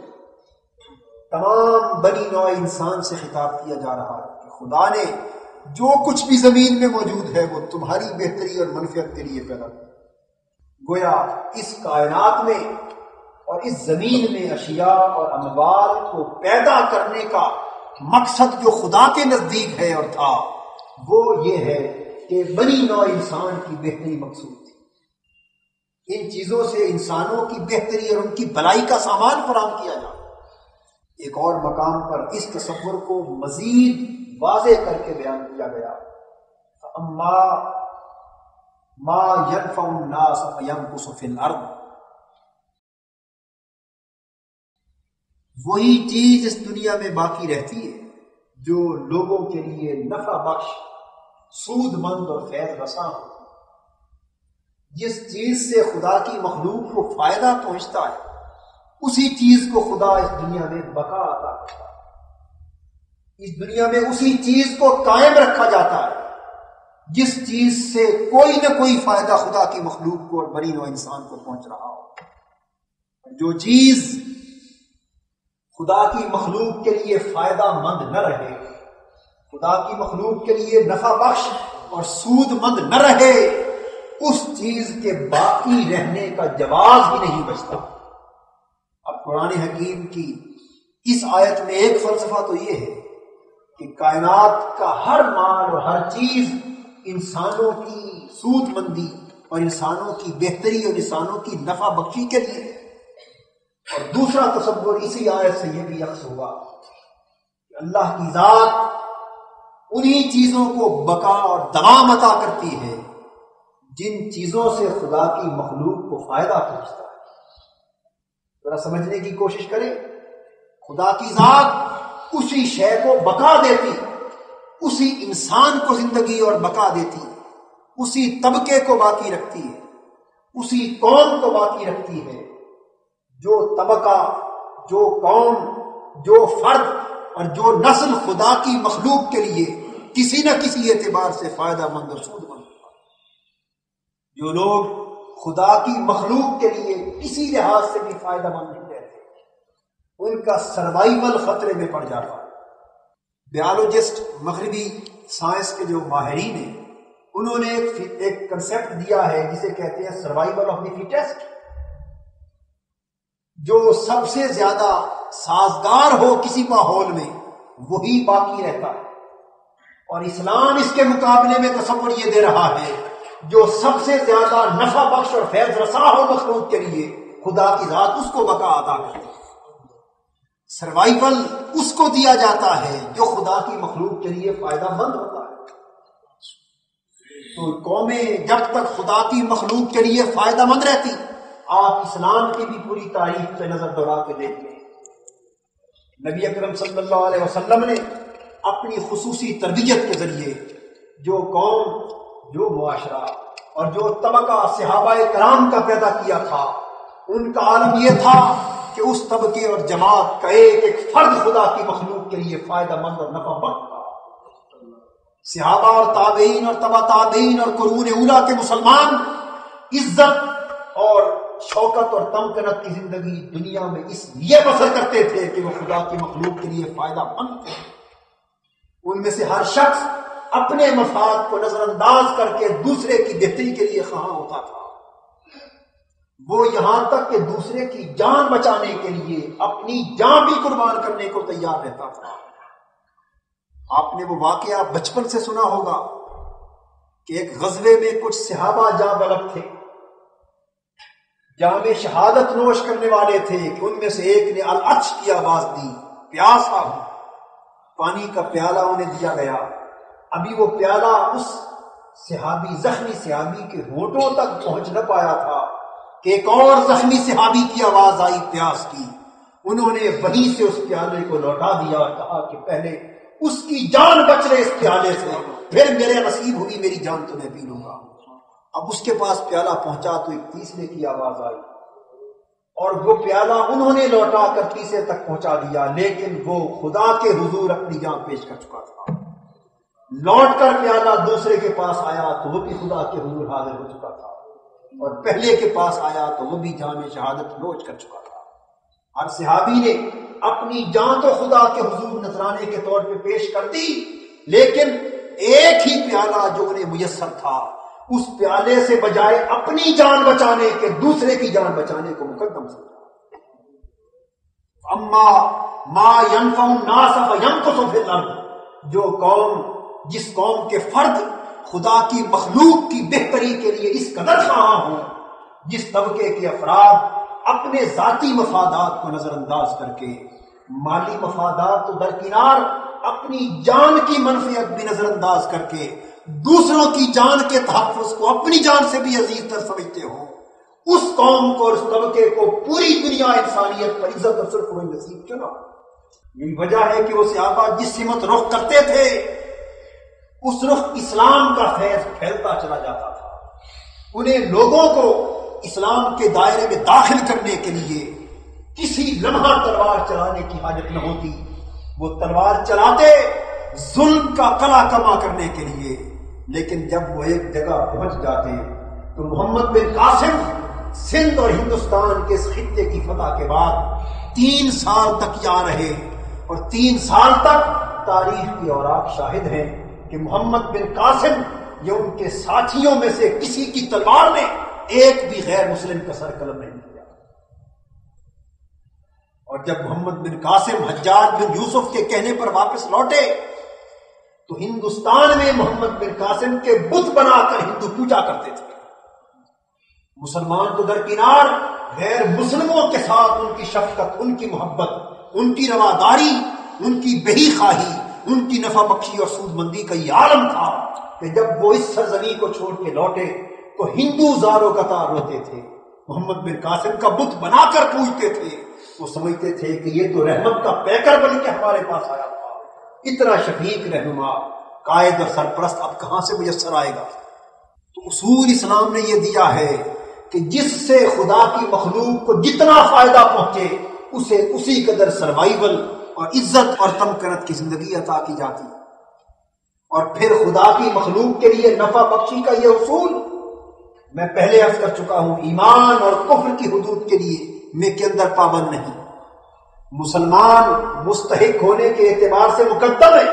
تمام بنی نوع انسان سے خطاب کیا جا رہا ہے کہ خدا نے جو کچھ بھی زمین میں موجود ہے وہ تمہاری بہتری اور منفعت کے لیے پیدا کیا۔ گویا اس کائنات میں اور اس زمین میں اشیاء اور اموال کو پیدا کرنے کا مقصد جو خدا کے نزدیک ہے اور تھا وہ یہ ہے کہ بنی نوع انسان کی بہتری مقصود تھی. ان چیزوں سے انسانوں کی بہتری اور ان کی بھلائی کا سامان فراہم کیا جائے. ایک اور مقام پر اس تصور کو مزید واضح کر کے بیان کیا گیا. اما ما ينفع الناس فيمكث في الارض، وہی چیز اس دنیا میں باقی رہتی ہے جو لوگوں کے لیے نفع بخش، سود مند اور فیض رساں ہو. جس چیز سے خدا کی مخلوق کو فائدہ پہنچتا ہے اسی چیز کو خدا اس دنیا میں بقا عطا کرتا ہے. اس دنیا میں اسی چیز کو قائم رکھا جاتا ہے جس چیز سے کوئی نہ کوئی فائدہ خدا کی مخلوق کو اور بنی نوع انسان کو پہنچ رہا ہو. جو چیز خدا کی مخلوق کے لیے فائدہ مند نہ رہے، خدا کی مخلوق کے لیے نفع بخش اور سود مند نہ رہے، اس چیز کے باقی رہنے کا جواز ہی نہیں بچتا. اب قرآن حکیم کی اس آیت میں ایک فلسفہ تو یہ ہے کہ کائنات کا ہر مال اور ہر چیز انسانوں کی سود مندی اور انسانوں کی بہتری اور انسانوں کی نفع بخشی کے لیے ہے. اور دوسرا تصور اسی آیت سے یہ بھی عکس ہوگا کہ اللہ کی ذات انہی چیزوں کو بقا اور دوام عطا کرتی ہے جن چیزوں سے خدا کی مخلوق کو فائدہ پہنچتا ہے. ذرا سمجھنے کی کوشش کریں. خدا کی ذات اسی شے کو بقا دیتی، اسی انسان کو زندگی اور بقا دیتی، اسی طبقے کو باقی رکھتی ہے، اسی قوم کو باقی رکھتی ہے جو طبقہ، جو قوم، جو فرد اور جو نسل خدا کی مخلوق کے لیے کسی نہ کسی اعتبار سے فائدہ مند اور سود مند. جو لوگ خدا کی مخلوق کے لیے کسی لحاظ سے بھی فائدہ مند نہیں رہتے، ان کا سروائیول خطرے میں پڑ جاتا ہے. بیالوجسٹ، مغربی سائنس کے جو ماہرین ہیں، انہوں نے ایک ایک کنسیپٹ دیا ہے جسے کہتے ہیں سروائیول آف دی فیٹسٹ. جو سب سے زیادہ سازگار ہو کسی ماحول میں وہی باقی رہتا ہے. اور اسلام اس کے مقابلے میں تصور یہ دے رہا ہے جو سب سے زیادہ نفع بخش اور فیض رساں ہو مخلوق کے لیے، خدا کی ذات اس کو بقا عطا کرتی ہے. سروائیول اس کو دیا جاتا ہے جو خدا کی مخلوق کے لیے فائدہ مند ہوتا ہے. تو قومیں جب تک خدا کی مخلوق کے لیے فائدہ مند رہتی، آپ اسلام کی بھی پوری تاریخ پہ نظر دوڑا کے دیکھ لیں. نبی اکرم صلی اللہ علیہ وسلم نے اپنی خصوصی تربیت کے ذریعے جو قوم، جو معاشرہ اور جو طبقہ صحابہ کرام کا پیدا کیا تھا، ان کا عالم یہ تھا کہ اس طبقے اور جماعت کا ایک ایک فرد خدا کی مخلوق کے لیے فائدہ مند اور نفع بخش تھا. صحابہ اور تابعین اور تبع تابعین اور قرون اولیٰ کے مسلمان عزت اور شوکت اور تمکنت کی زندگی دنیا میں اس لیے بسر کرتے تھے کہ وہ خدا کی مخلوق کے لیے فائدہ مند تھے. ان میں سے ہر شخص اپنے مفاد کو نظر انداز کر کے دوسرے کی بہتری کے لیے خواہاں ہوتا تھا. وہ یہاں تک کہ دوسرے کی جان بچانے کے لیے اپنی جان بھی قربان کرنے کو تیار رہتا تھا. آپ نے وہ واقعہ بچپن سے سنا ہوگا کہ ایک غزوے میں کچھ صحابہ جاں بلب تھے، جہاں میں شہادت نوش کرنے والے تھے کہ ان میں سے ایک نے العطش کی آواز دی، پیاسا ہوں. پانی کا پیالہ انہیں دیا گیا. ابھی وہ پیالہ اس صحابی، زخمی صحابی کے ہونٹوں تک پہنچ نہ پایا تھا کہ ایک اور زخمی صحابی کی آواز آئی پیاس کی. انہوں نے وہیں سے اس پیالے کو لوٹا دیا اور کہا کہ پہلے اس کی جان بچ رہے اس پیالے سے، پھر میرے نصیب ہوئی میری جان تو میں پی لوں گا. اب اس کے پاس پیالہ پہنچا تو ایک تیسرے کی آواز آئی اور وہ پیالہ انہوں نے لوٹا کر تیسرے تک پہنچا دیا، لیکن وہ خدا کے حضور اپنی جان پیش کر چکا تھا. لوٹ کر پیالہ دوسرے کے پاس آیا تو وہ بھی خدا کے حضور حاضر ہو چکا تھا، اور پہلے کے پاس آیا تو وہ بھی جان شہادت نوش کر چکا تھا. ہر صحابی نے اپنی جان تو خدا کے حضور نذرانے کے طور پہ پیش کر دی، لیکن ایک ہی پیالہ جو انہیں میسر تھا اس پیالے سے بجائے اپنی جان بچانے کے دوسرے کی جان بچانے کو مقدم سمجھا۔ اما ما ينفع الناس فيمكث في الارض، جو قوم جس قوم کے فرد خدا کی مخلوق کی بہتری کے لیے اس قدر خواہاں ہوں، جس طبقے کے افراد اپنے ذاتی مفادات کو نظر انداز کر کے، مالی مفادات تو درکنار، اپنی جان کی منفعت بھی نظر انداز کر کے دوسروں کی جان کے تحفظ کو اپنی جان سے بھی عزیز تر سمجھتے ہو، اس قوم کو اور اس طبقے کو پوری دنیا انسانیت پر عزت اور سرخ ہوئی نصیب کیوں نہ؟ یہی وجہ ہے کہ وہ صحابہ جس سمت رخ کرتے تھے اس رخ اسلام کا فیض پھیلتا چلا جاتا تھا۔ انہیں لوگوں کو اسلام کے دائرے میں داخل کرنے کے لیے کسی لمحہ تلوار چلانے کی حاجت نہ ہوتی، وہ تلوار چلاتے ظلم کا قلع کما کرنے کے لیے، لیکن جب وہ ایک جگہ پہنچ جاتے تو محمد بن قاسم سندھ اور ہندوستان کے اس خطے کی فتح کے بعد تین سال تک یہاں رہے، اور تین سال تک تاریخ کی اوراق شاہد ہیں کہ محمد بن قاسم یا ان کے ساتھیوں میں سے کسی کی تلوار نے ایک بھی غیر مسلم کا سر قلم نہیں کیا۔ اور جب محمد بن قاسم حجاج بن یوسف کے کہنے پر واپس لوٹے تو ہندوستان میں محمد بن قاسم کے بت بنا کر ہندو پوجا کرتے تھے۔ مسلمان تو درکنار، غیر مسلموں کے ساتھ ان کی شفقت، ان کی محبت، ان کی رواداری، ان کی بہی خواہی، ان کی نفع بخشی اور سود مندی کا یہ عالم تھا کہ جب وہ اس سرزمین کو چھوڑ کے لوٹے تو ہندو زاروں قطار روتے تھے، محمد بن قاسم کا بت بنا کر پوجتے تھے۔ وہ سمجھتے تھے کہ یہ تو رحمت کا پیکر بن کے ہمارے پاس آیا تھا، اتنا شفیق رہنما، قائد اور سرپرست اب کہاں سے میسر آئے گا؟ تو اصول اسلام نے یہ دیا ہے کہ جس سے خدا کی مخلوق کو جتنا فائدہ پہنچے اسے اسی قدر سروائیول اور عزت اور تمکنت کی زندگی عطا کی جاتی۔ اور پھر خدا کی مخلوق کے لیے نفع بخشی کا یہ اصول میں پہلے عرض کر چکا ہوں، ایمان اور کفر کی حدود کے لیے میں کے اندر پابند نہیں۔ مسلمان مستحق ہونے کے اعتبار سے مقدم ہے،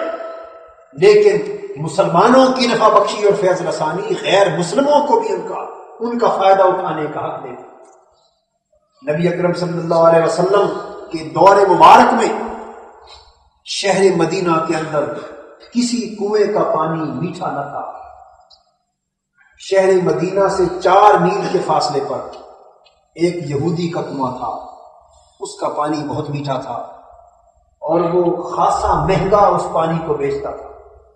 لیکن مسلمانوں کی نفع بخشی اور فیض رسانی غیر مسلموں کو بھی ان کا ان کا فائدہ اٹھانے کا حق دیتے۔ نبی اکرم صلی اللہ علیہ وسلم کے دور مبارک میں شہر مدینہ کے اندر کسی کنویں کا پانی میٹھا نہ تھا۔ شہر مدینہ سے چار میل کے فاصلے پر ایک یہودی کا کنواں تھا، اس کا پانی بہت میٹھا تھا اور وہ خاصا مہنگا اس پانی کو بیچتا تھا۔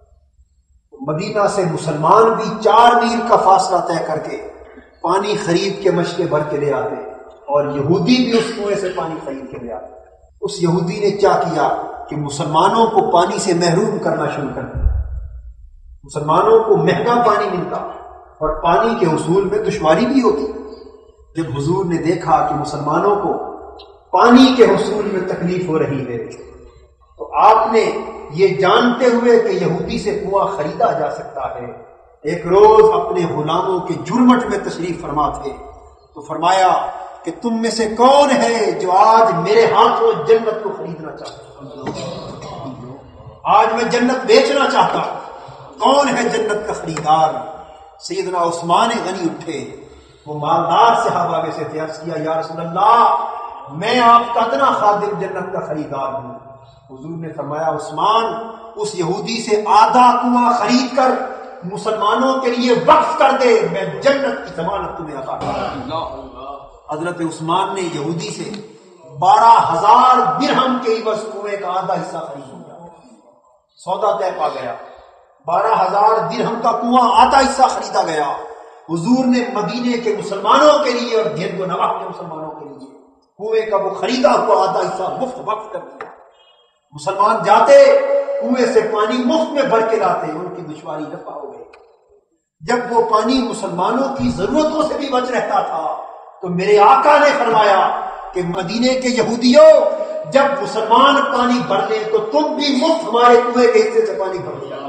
مدینہ سے مسلمان بھی چار میل کا فاصلہ طے کر کے پانی خرید کے مشکے بھر کے لے آتے، اور یہودی بھی اس کنویں سے پانی خرید کے لے آتے۔ اس یہودی نے کیا کیا کہ مسلمانوں کو پانی سے محروم کرنا شروع کر دیا۔ مسلمانوں کو مہنگا پانی ملتا اور پانی کے حصول میں دشواری بھی ہوتی۔ جب حضور نے دیکھا کہ مسلمانوں کو پانی کے حصول میں تکلیف ہو رہی ہے تو آپ نے یہ جانتے ہوئے کہ یہودی سے کنواں خریدا جا سکتا ہے، ایک روز اپنے غلاموں کے جرمٹ میں تشریف فرما تھے تو فرمایا کہ تم میں سے کون ہے جو آج میرے ہاتھوں جنت کو خریدنا چاہتا؟ آج میں جنت بیچنا چاہتا، کون ہے جنت کا خریدار؟ سیدنا عثمان غنی اٹھے، وہ مالدار صحابہ میں سے تھے، عرض کیا یا رسول اللہ میں آپ کا اتنا خادم جنت کا خریدار ہوں۔ حضور نے فرمایا عثمان اس یہودی سے آدھا کنواں خرید کر مسلمانوں کے لیے وقف کر دے، میں جنت کی ضمانت تمہیں عطا کروں گا۔ حضرت عثمان نے یہودی سے بارہ ہزار درہم کے عوض کنویں کا آدھا حصہ خرید لیا، سودا طے پا گیا، بارہ ہزار درہم کا کنواں آدھا حصہ خریدا گیا۔ حضور نے مدینے کے مسلمانوں کے لیے اور گرد و نواح کے مسلمانوں کے لیے کنویں کا وہ خریدا ہوا آدھا حصہ مفت وقف کر دیا۔ مسلمان جاتے کنویں سے پانی مفت میں بھر کے لاتے، ان کی دشواری رفع ہو گئی۔ جب وہ پانی مسلمانوں کی ضرورتوں سے بھی بچ رہتا تھا تو میرے آقا نے فرمایا کہ مدینے کے یہودیوں جب مسلمان پانی بھر لیں تو تم بھی مفت ہمارے کنویں کے حصے سے پانی بھر لیا،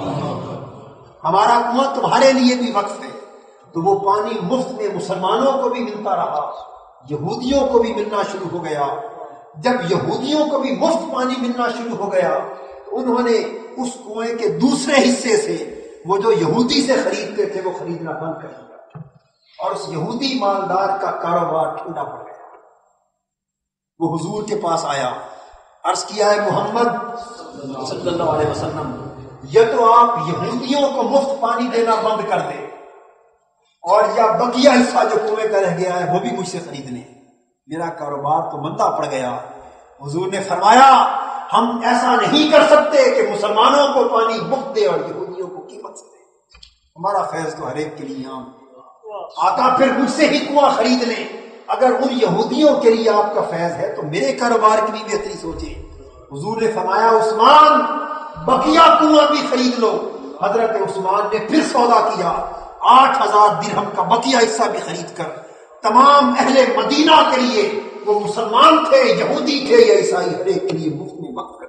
ہمارا کنواں تمہارے لیے بھی وقف ہے۔ تو وہ پانی مفت میں مسلمانوں کو بھی ملتا رہا، یہودیوں کو بھی ملنا شروع ہو گیا۔ جب یہودیوں کو بھی مفت پانی ملنا شروع ہو گیا تو انہوں نے اس کنویں کے دوسرے حصے سے وہ جو یہودی سے خریدتے تھے وہ خریدنا بند کر دیا، اور اس یہودی مالدار کا کاروبار ٹھنڈا پڑ گیا۔ وہ حضور کے پاس آیا، عرض کیا ہے محمد صلی اللہ علیہ وسلم، یا تو آپ یہودیوں کو مفت پانی دینا بند کر دیں، اور یا بقیہ حصہ جو کنویں کا رہ گیا ہے وہ بھی مجھ سے خرید لیں، میرا کاروبار تو مندہ پڑ گیا۔ حضور نے فرمایا ہم ایسا نہیں کر سکتے کہ مسلمانوں کو پانی مفت دے اور یہودیوں کو قیمت سے دے، ہمارا فیض تو ہر ایک کے لیے عام ہے۔ آقا پھر مجھ سے ہی کنواں خرید لیں، اگر ان یہودیوں کے لیے آپ کا فیض ہے تو میرے کاروبار کی بھی بہتری سوچیں۔ حضور نے فرمایا عثمان بقیہ کنواں بھی خرید لو۔ حضرت عثمان نے پھر سودا کیا، آٹھ ہزار درہم کا بقیہ حصہ بھی خرید کر تمام اہل مدینہ کے لیے، وہ مسلمان تھے یہودی تھے یا عیسائی، ہر ایک کے لیے مفت میں وقف کر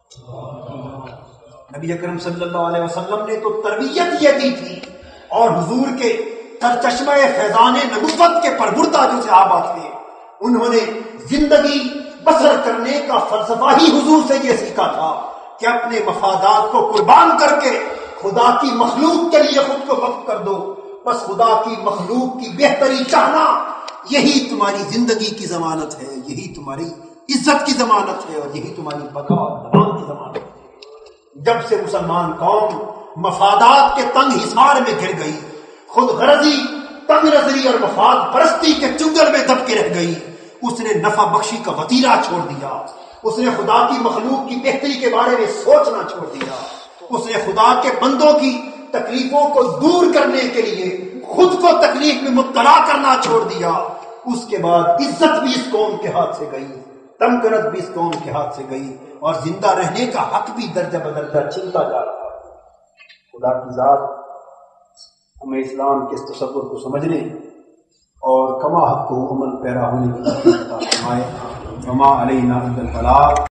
دیا۔ نبی اکرم صلی اللہ علیہ وسلم نے تو تربیت یہ دی تھی، اور حضور کے سرچشمہ فیضان نبوت کے پربردہ جو صحابہ تھے، انہوں نے زندگی بسر کرنے کا فلسفہ ہی حضور سے یہ سیکھا تھا کہ اپنے مفادات کو قربان کر کے خدا کی مخلوق کے لیے خود کو وقف کر دو، بس خدا کی مخلوق کی بہتری چاہنا یہی تمہاری زندگی کی ضمانت ہے، یہی تمہاری عزت کی ضمانت ہے، اور یہی تمہاری بقا اور دوام کی ضمانت ہے۔ جب سے مسلمان قوم مفادات کے تنگ حصار میں گر گئی، خود غرضی، تنگ نظری اور مفاد پرستی کے چنگل میں دب کے رہ گئی، اس نے نفع بخشی کا وتیرہ چھوڑ دیا، اس نے خدا کی مخلوق کی بہتری کے بارے میں سوچنا چھوڑ دیا، اس نے خدا کے بندوں کی تکلیفوں کو دور کرنے کے لیے خود کو تکلیف میں مبتلا کرنا چھوڑ دیا۔ اس کے بعد عزت بھی اس قوم کے ہاتھ سے گئی، تمکنت بھی اس قوم کے ہاتھ سے گئی، اور زندہ رہنے کا حق بھی درجہ بدلتا چھنتا جا رہا ہے۔ خدا کی ذات ہمیں اسلام کے اس تصور کو سمجھنے اور کما حق کو عمل پیرا ہونے کی توفیق عطا فرمائے۔ وما علینا الا البلاغ۔